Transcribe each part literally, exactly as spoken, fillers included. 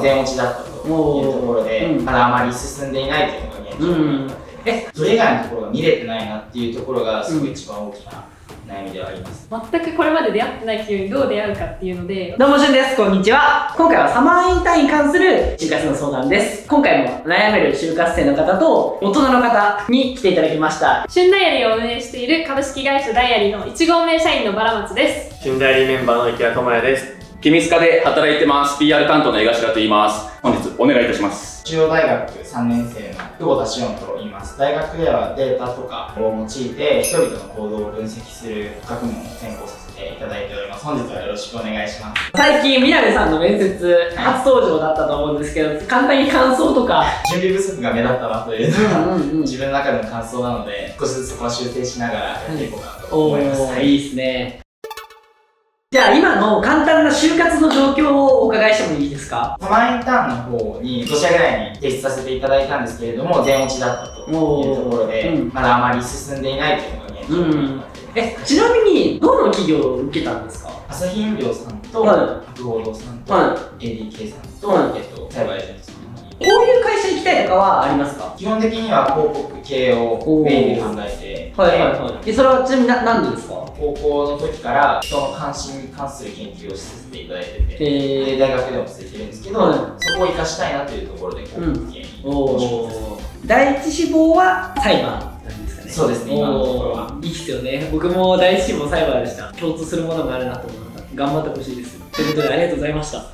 全落ちだったというところで、まだあまり進んでいないというのが現状になって、えそれ以外のところが見れてないなっていうところがすごい一番大きな悩みではあります。 全くこれまで出会ってない企業にどう出会うかっていうので。 どうもしゅんです。こんにちは。今回はサマーインターンに関する就活の相談です。今回も悩める就活生の方と大人の方に来ていただきました。 旬ダイアリーを運営している株式会社ダイアリーのいち号目社員のバラマツです。 旬ダイアリーメンバーの池谷智也です。 君塚で働いてます。ピーアール 担当の江頭と言います。本日お願いいたします。 中央大学さんねん生の久保田志音と言います。大学ではデータとかを用いて人々の行動を分析する学問を専攻させていただいております。本日はよろしくお願いします。 最近宮部さんの面接初登場だったと思うんですけど、簡単に感想とか。 準備不足が目立ったなというのが自分の中での感想なので、少しずつそこは修正しながらやっていこうかなと思います。 おー、いいですね。じゃあ今の簡単な就活の状況をお伺いしてもいいですか？ サマーインターンの方にご社ぐらいに提出させていただいたんですけれども、全落ちだったというところで、うん、まだあまり進んでいないというのが現状になっています。 え、ちなみにどの企業を受けたんですか？ 朝日飲料さんと、博報堂さんと、 はい、 エーディーケー さんと、はい、えっと、サイバーエージェントさん。 こういう会社に行きたいとかはありますか？ 基本的には広告系をメインで考えて、 はいはいはい。それはちなみに何でですか？ 高校の時から人の関心に関する研究をさせていただいてて、で大学でも続いてるんですけど、はい、そこを生かしたいなというところで広告系に応募します。 第一志望はサイバーなんですかね？ そうですね、今のところは。 いいっすよね。僕も第一志望サイバーでした。共通するものがあるなと思った。頑張ってほしいです。ということでありがとうございました。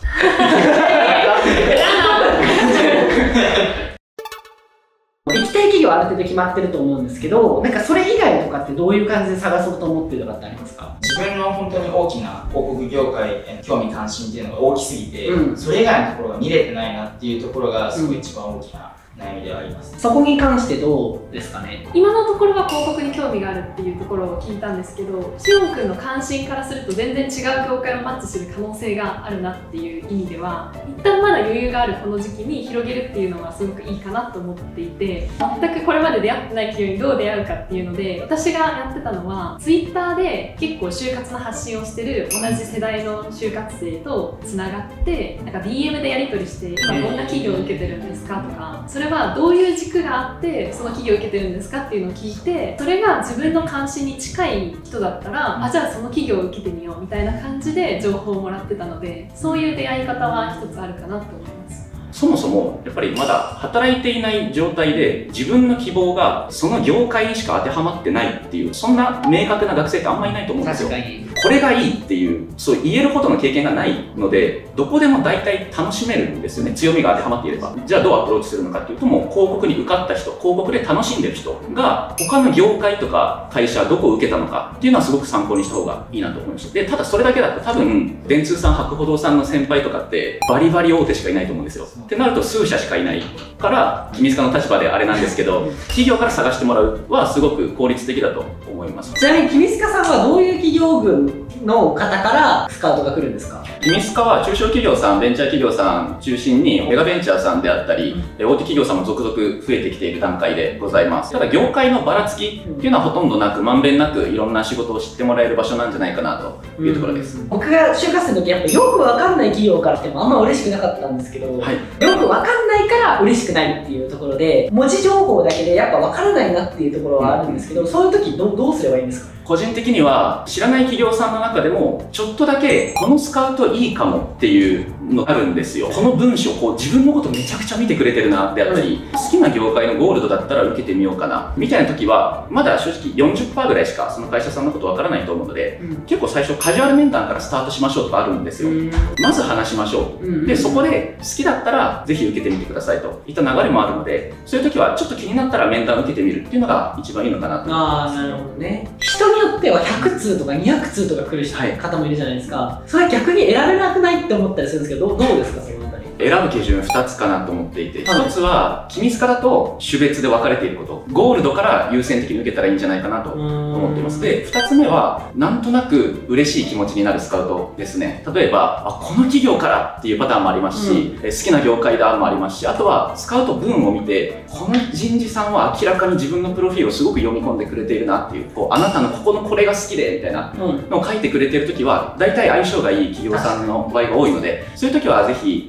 行きたい企業はある程度決まってると思うんですけど、なんかそれ以外とかってどういう感じで探そうと思ってるとかってありますか？ 自分の本当に大きな広告業界への興味関心っていうのが大きすぎて、うん、それ以外のところが見れてないなっていうところがすごい一番大きな悩みではあります。 そこに関してどうですかね？ 今のところは広告に興味があるっていうところを聞いたんですけど、しおんくんの関心からすると全然違う業界をマッチする可能性があるなっていう意味では、一旦まだ余裕があるこの時期に広げるっていうのがすごくいいかなと思っていて、全くこれまで出会ってない企業にどう出会うかっていうので、私がやってたのは ツイッター で結構就活の発信をしてる同じ世代の就活生とつながって、なんか ディーエム でやり取りして今どんな企業を受けてるんですかとか、それはどういう軸があってその企業を受けてるんですかっていうのを聞いて、それが自分の関心に近い人だったら、あ、じゃあその企業を受けてみようみたいな感じで情報をもらってたので、そういう出会い方は一つあるかなと思います。 そもそもやっぱりまだ働いていない状態で自分の希望がその業界にしか当てはまってないっていう、そんな明確な学生ってあんまりいないと思うんですよ。これがいいっていうそう言えるほどの経験がないので、どこでも大体楽しめるんですよね。強みが当てはまっていれば。じゃあどうアプローチするのかっていうと、もう広告に受かった人、広告で楽しんでる人が他の業界とか会社どこを受けたのかっていうのはすごく参考にした方がいいなと思いました。で、ただそれだけだと多分電通さん、博報堂さんの先輩とかってバリバリ大手しかいないと思うんですよ。ってなると数社しかいないから、君塚の立場であれなんですけど、企業から探してもらうはすごく効率的だと思います。 ちなみに君塚さんはどういう企業群の方からスカウトが来るんですか？ 君塚は中小企業さん、ベンチャー企業さん中心にメガベンチャーさんであったり、うん、大手企業さんも続々増えてきている段階でございます。ただ業界のばらつきっていうのはほとんどなく、まんべんなくいろんな仕事を知ってもらえる場所なんじゃないかなというところです。うん、 僕が就活生の時やっぱよくわかんない企業からってもあんま嬉しくなかったんですけど、はい、よくわかんないから嬉しくないっていうところで、文字情報だけでやっぱわからないなっていうところはあるんですけど、うん、そういう時 ど, どうすればいいんですか？ 個人的には知らない企業さんの中でもちょっとだけこのスカウトいいかもっていうのがあるんですよ。この文章こう自分のことめちゃくちゃ見てくれてるなであったり、うん、好きな業界のゴールドだったら受けてみようかなみたいな時は、まだ正直 よんじゅっパーセント ぐらいしかその会社さんのことわからないと思うので、うん、結構最初カジュアル面談からスタートしましょうとかあるんですよ。うん、まず話しましょう、うん、でそこで好きだったらぜひ受けてみてくださいといった流れもあるので、そういう時はちょっと気になったら面談を受けてみるっていうのが一番いいのかなと思います。 ああ、なるほどね。人によってはひゃくつうとかにひゃくつうとか来る方もいるじゃないですか。それは逆に選べなくないって思ったりするんですけど、どうですか、そのあたり。 選ぶ基準ふたつかなと思っていて、ひとつは君塚だと種別で分かれていること、ゴールドから優先的に受けたらいいんじゃないかなと思っています。で、ふたつめはなんとなく嬉しい気持ちになるスカウトですね。例えばあこの企業からっていうパターンもありますし、うん、好きな業界だもありますし、あとはスカウト文を見てこの人事さんは明らかに自分のプロフィールをすごく読み込んでくれているなっていう、こうあなたのここのこれが好きでみたいなのを書いてくれてる時は大体相性がいい企業さんの場合が多いので、そういう時はぜひエントリーして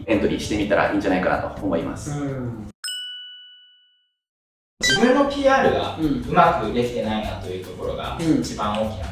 してみたらいいんじゃないかなと思います。 自分の ピーアール がうまくできてないなというところが一番大きな悩みになってます。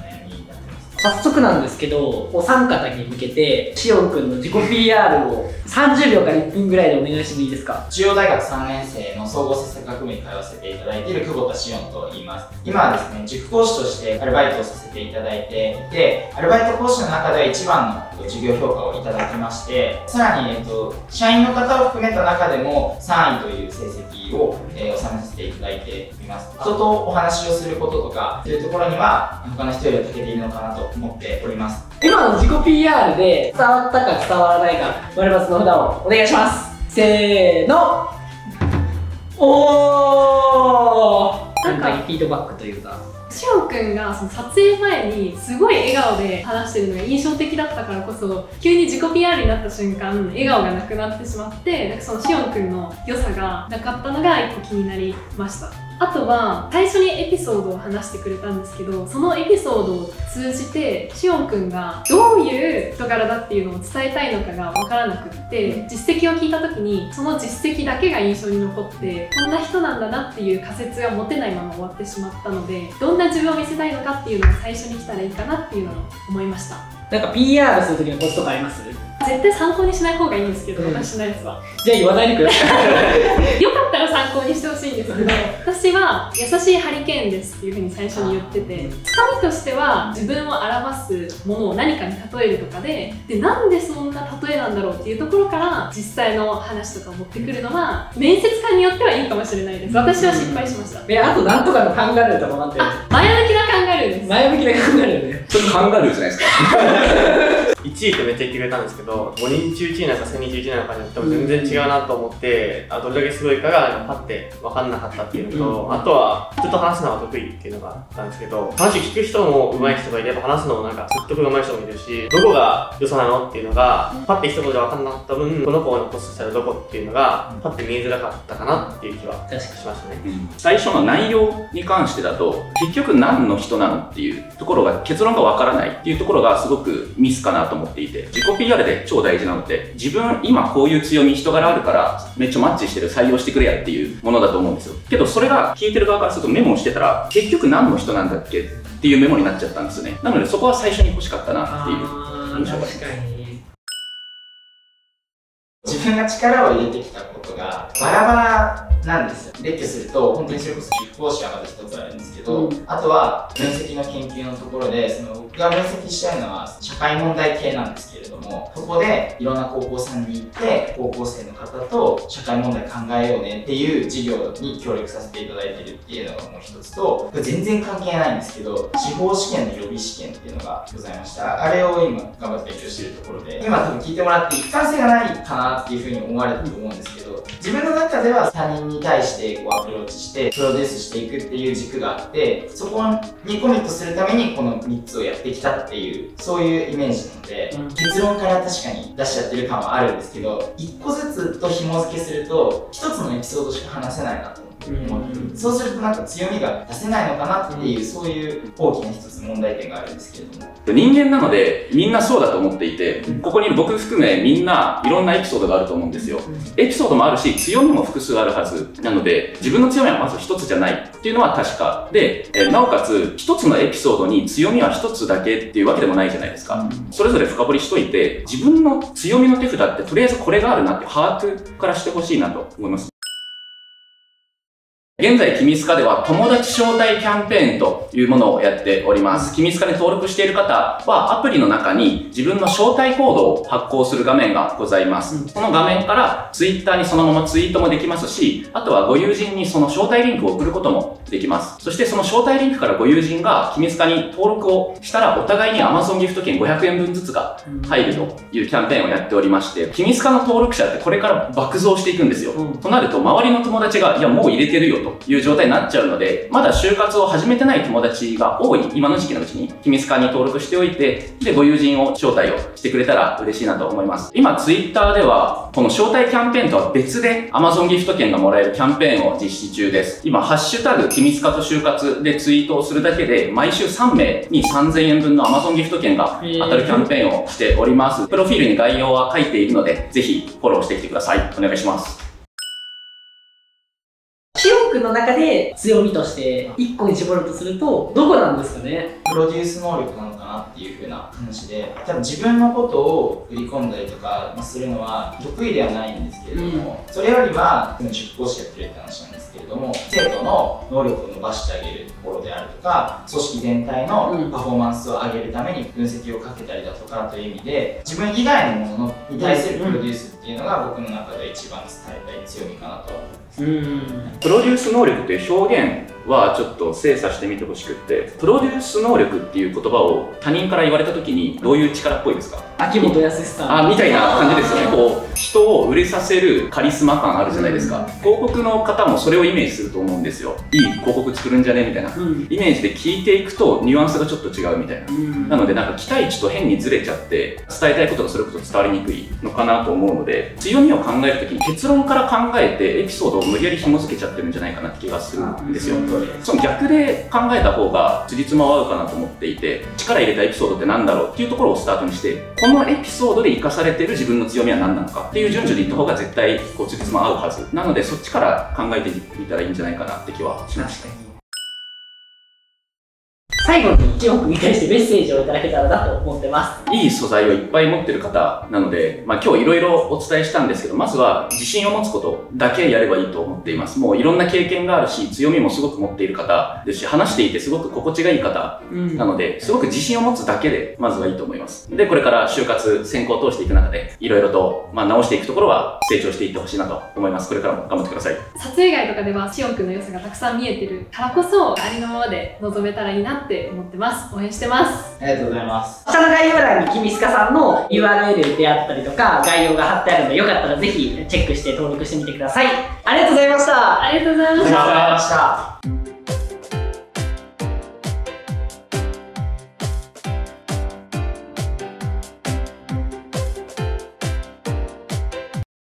早速なんですけど、お三方に向けてしおんくんの自己 ピーアール をさんじゅうびょうからいっぷんぐらいでお願いしてもいいですか？ 中央大学さんねん生の総合施策学部に通わせていただいている久保田しおんと言います。今はですね、塾講師としてアルバイトをさせていただいていて、アルバイト講師の中では一番の授業評価をいただきまして、さらに、えっと、社員の方を含めた中でもさんいという成績を、えー、収めさせていただいています。人とお話をすることとかというところには他の人より長けているのかなと思っております。 今の自己 ピーアール で伝わったか伝わらないか、丸×の札をお願いします。せーの。おー、なんかフィードバックというか、 しおんくんがその撮影前にすごい笑顔で話してるのが印象的だったからこそ、急に自己 ピーアール になった瞬間笑顔がなくなってしまって、なんかそのしおんくんの良さがなかったのが一個気になりました。あとは最初にエピソードを話してくれたんですけど、そのエピソードを通じてしおんくんがどういう人柄だっていうのを伝えたいのかが分からなくって、実績を聞いた時にその実績だけが印象に残って、こんな人なんだなっていう仮説が持てないまま終わってしまったので、どんな自分を見せたいのかっていうのが最初に来たらいいかなっていうのを思いました。 なんか ピーアール する時のコツとかあります？ 絶対参考にしない方がいいんですけど、うん、私のやつは。 じゃあ言わないでください。 よかったら参考にしてほしいんですけど、私は優しいハリケーンですっていうふうに最初に言ってて、つかみとしては自分を表すものを何かに例えるとかで、でなんでそんな例えなんだろうっていうところから実際の話とかを持ってくるのは面接官によってはいいかもしれないです。私は失敗しました。 え、あとなんとかのカンガルーとか待ってる。 あ、前向きなカンガルーです。 前向きなカンガルーね。 それカンガルーじゃないですか。 いちいってめっちゃ言ってくれたんですけど、ごにん中いちいなのかせんにん中いちいなのかによっても全然違うなと思って、あどれだけすごいかがパッて分かんなかったっていうのと、あとは人と話すのが得意っていうのがあったんですけど、話聞く人も上手い人がいれば話すのもなんか説得が上手い人もいるし、どこが良さなのっていうのがパッて一言で分かんなかった分、この子を残すとしたらどこっていうのがパッて見えづらかったかなっていう気はしましたね。 うん、最初の内容に関してだと結局何の人なのっていうところが結論が分からないっていうところがすごくミスかなと思っていて、自己 ピーアール で超大事なのって自分今こういう強み人柄あるからめっちゃマッチしてる採用してくれやっていうものだと思うんですよ。けどそれが聞いてる側からするとメモをしてたら結局何の人なんだっけっていうメモになっちゃったんですよね。なのでそこは最初に欲しかったなっていう印象があります。 自分が力を入れてきたことがバラバラなんですよ。列挙すると本当にそれこそ塾講師はまた一つあるんですけど、うん、あとは分析の研究のところで、その僕が分析したいのは社会問題系なんですけれども、そこでいろんな高校さんに行って高校生の方と社会問題考えようねっていう授業に協力させていただいてるっていうのがもう一つと、これ全然関係ないんですけど、司法試験の予備試験っていうのがございました。あれを今頑張って勉強しているところで、今多分聞いてもらって一貫性がないかなっていうふうに思われたと思うんですけど、自分の中では他人に対してこうアプローチしてプロデュースしていくっていう軸があって、そこにコミットするためにこのみっつをやってきたっていう、そういうイメージなので、うん、結論から確かに出しちゃってる感はあるんですけど、いっこずつと紐付けするとひとつのエピソードしか話せないなと思って、うん、そうするとなんか強みが出せないのかなっていう、うん、そういう大きな一つ問題点があるんですけれども、 人間なのでみんなそうだと思っていて、ここにいる僕含めみんないろんなエピソードがあると思うんですよ。エピソードもあるし強みも複数あるはずなので、自分の強みはまず一つじゃないっていうのは確かで、えなおかつ一つのエピソードに強みは一つだけっていうわけでもないじゃないですか。それぞれ深掘りしといて、自分の強みの手札ってとりあえずこれがあるなって把握からしてほしいなと思います。現在、君スカでは友達招待キャンペーンというものをやっております。君スカに登録している方はアプリの中に自分の招待コードを発行する画面がございます。その画面からツイッターにそのままツイートもできますし、あとはご友人にその招待リンクを送ることもできます。そしてその招待リンクからご友人が君スカに登録をしたらお互いに Amazon ギフト券ごひゃくえんぶんずつが入るというキャンペーンをやっておりまして、君スカの登録者ってこれから爆増していくんですよ。となると周りの友達がいやもう入れてるよとという状態になっちゃうので、まだ就活を始めてない友達が多い今の時期のうちに君スカに登録しておいて、でご友人を招待をしてくれたら嬉しいなと思います。今ツイッターではこの招待キャンペーンとは別で Amazon ギフト券がもらえるキャンペーンを実施中です。今ハッシュタグ君塚と就活でツイートをするだけで、毎週さんめいにさんぜんえんぶんの Amazon ギフト券が当たるキャンペーンをしております。プロフィールに概要は書いているので、ぜひフォローしてきてください。お願いします。 しおんくんの中で強みとしていっこに絞るとすると、どこなんですかね？ プロデュース能力なのかなっていう風な話で、多分自分のことを売り込んだりとかするのは得意ではないんですけれども、うん、それよりは塾講師やってるって話なんですけれども、生徒の能力を伸ばしてあげるところであるとか、組織全体のパフォーマンスを上げるために分析をかけたりだとかという意味で、自分以外のものに対するプロデュースっていうのが僕の中で一番伝えたい強みかなと思います。 うん、プロデュース能力という表現はちょっと精査してみてほしくって、プロデュース能力っていう言葉を他人から言われた時にどういう力っぽいですか？ 秋元康さんあみたいな感じですよね。こう人を売れさせるカリスマ感あるじゃないですか、うん、広告の方もそれをイメージすると思うんですよ。いい広告作るんじゃねみたいな、うん、イメージで聞いていくとニュアンスがちょっと違うみたいな、うん、なのでなんか期待値と変にずれちゃって伝えたいことがそれこそ伝わりにくいのかなと思うので、強みを考える時に結論から考えてエピソードを無理やり紐付けちゃってるんじゃないかなって気がするんですよ。その逆で考えた方が辻褄は合うかなと思っていて、力入れたエピソードって何だろうっていうところをスタートにして、このエピソードで生かされている自分の強みは何なのかっていう順序でいった方が絶対こう辻褄合うはずなので、そっちから考えてみたらいいんじゃないかなって気はしました。 最後にしおんくんに対してメッセージをいただけたらなと思ってます。 いい素材をいっぱい持ってる方なので、まあ、今日いろいろお伝えしたんですけど、まずは自信を持つことだけやればいいと思っています。もういろんな経験があるし、強みもすごく持っている方ですし、話していてすごく心地がいい方なので、すごく自信を持つだけでまずはいいと思います。で、これから就活専攻を通していく中で、いろいろと、まあ、直していくところは成長していってほしいなと思います。これからも頑張ってください。 撮影外とかではしおんくんの良さがたくさん見えてるからこそ、ありのままで臨めたらいいなって思ってます。応援してます。 ありがとうございます。 下の概要欄に君塚さんの ユーアールエル であったりとか概要が貼ってあるので、よかったらぜひチェックして登録してみてください。ありがとうございました。 ありがとうございました。 ありがとうございました。